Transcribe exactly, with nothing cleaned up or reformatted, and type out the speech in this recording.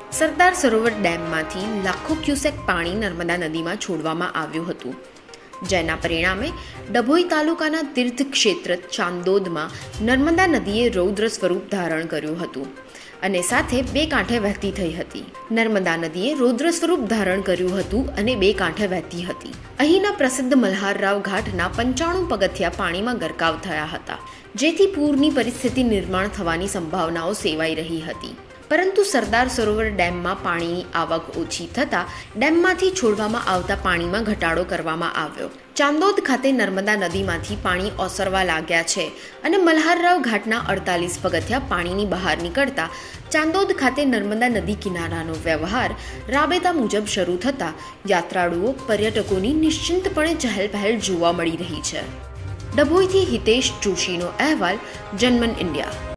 સરદાર સરોવર ડેમમાંથી લાખો ક્યુસેક પાણી નર્મદા નદીમાં છોડવામાં આવ્યું હતું, જેના પરિણામે ડભોઈ તાલુકાના તીર્થ ક્ષેત્ર ચાંદોદમાં નર્મદા નદીએ રૌદ્ર સ્વરૂપ ધારણ કર્યું હતું અને સાથે બે કાંઠે વહેતી થઈ હતી. નર્મદા નદીએ રૌદ્ર સ્વરૂપ ધારણ કર્યું હતું અને બે કાંઠે વહેતી હતી. અહીંના પ્રસિદ્ધ મલ્હારરાવ ઘાટના પંચાણું પગથિયા પાણીમાં ગરકાવ થયા હતા, જેથી પૂરની પરિસ્થિતિ નિર્માણ થવાની સંભાવનાઓ સેવાઈ રહી હતી. પરંતુ સરદાર સરોવર ડેમમાં પાણીની આવક ઓછી થતાં ડેમમાંથી છોડવામાં આવતા પાણીમાં ઘટાડો કરવામાં આવ્યો. ચાંદોદ ખાતે નર્મદા નદીમાંથી પાણી ઓસરવા લાગ્યા છે અને મલ્હારરાવ ઘાટના અડતાલીસ પગથિયા પાણીની બહાર નીકળતા ચાંદોદ ખાતે નર્મદા નદી કિનારાનો વ્યવહાર રાબેતા મુજબ શરૂ થતાં યાત્રાળુઓ પર્યટકોની નિશ્ચિંતપણે ચહેલપહેલ જોવા મળી રહી છે. ડભોઈથી હિતેશ જોશીનો અહેવાલ, જનમન ઇન્ડિયા.